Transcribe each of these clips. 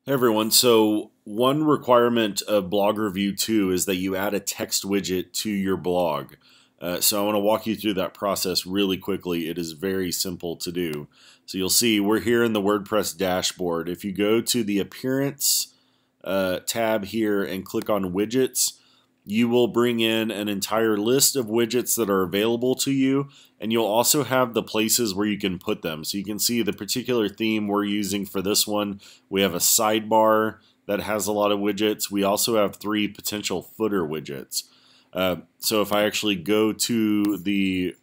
Hey everyone, so one requirement of Blog Review 2 is that you add a text widget to your blog. So I want to walk you through that process really quickly. It is very simple to do. So you'll see we're here in the WordPress dashboard. If you go to the Appearance tab here and click on Widgets, you will bring in an entire list of widgets that are available to you, and you'll also have the places where you can put them. So you can see the particular theme we're using for this one. We have a sidebar that has a lot of widgets. We also have 3 potential footer widgets. So if I actually go to the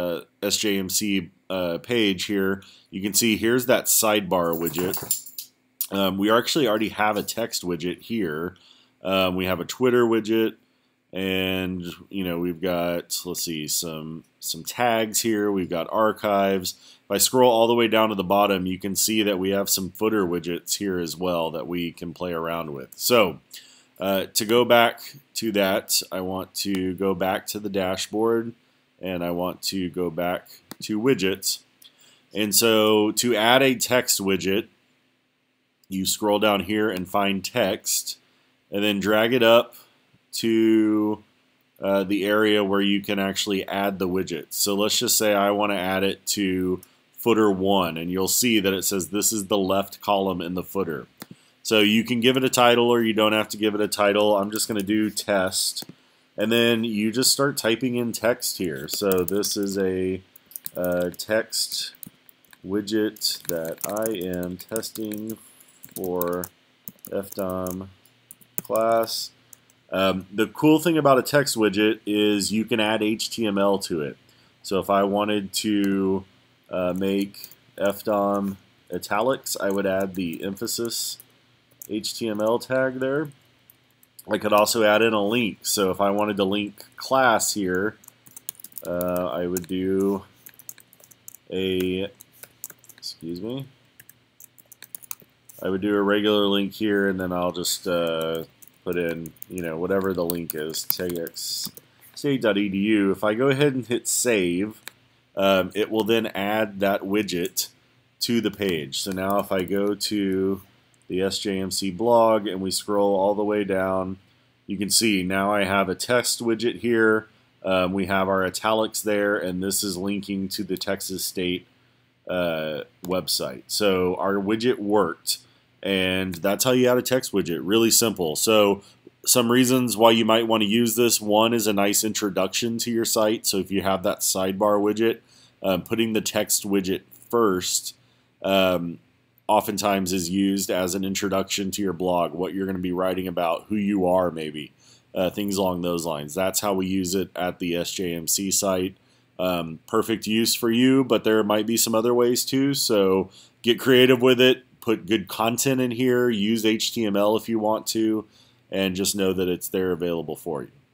SJMC page here, you can see here's that sidebar widget. We actually already have a text widget here. We have a Twitter widget. And we've got, let's see, some tags here. We've got archives. If I scroll all the way down to the bottom, you can see that we have some footer widgets here as well that we can play around with. So to go back to that, I want to go back to the dashboard, and I want to go back to widgets. And so to add a text widget, you scroll down here and find text, and then drag it up to the area where you can actually add the widget. So let's just say I want to add it to footer 1, and you'll see that it says this is the left column in the footer. So you can give it a title or you don't have to give it a title. I'm just going to do test, and then you just start typing in text here. So this is a text widget that I am testing for FDOM class. The cool thing about a text widget is you can add HTML to it. So if I wanted to make FDOM italics, I would add the emphasis HTML tag there. I could also add in a link. So if I wanted to link class here, I would do a, I would do a regular link here, and then I'll just put in, whatever the link is, txstate.edu. If I go ahead and hit save, it will then add that widget to the page. So now if I go to the SJMC blog and we scroll all the way down, you can see now I have a text widget here. We have our italics there, and this is linking to the Texas State website. So our widget worked. And that's how you add a text widget. Really simple. So some reasons why you might want to use this. One is a nice introduction to your site. So if you have that sidebar widget, putting the text widget first oftentimes is used as an introduction to your blog, what you're going to be writing about, who you are maybe, things along those lines. That's how we use it at the SJMC site. Perfect use for you, but there might be some other ways too. So get creative with it. Put good content in here, use HTML if you want to, and just know that it's there available for you.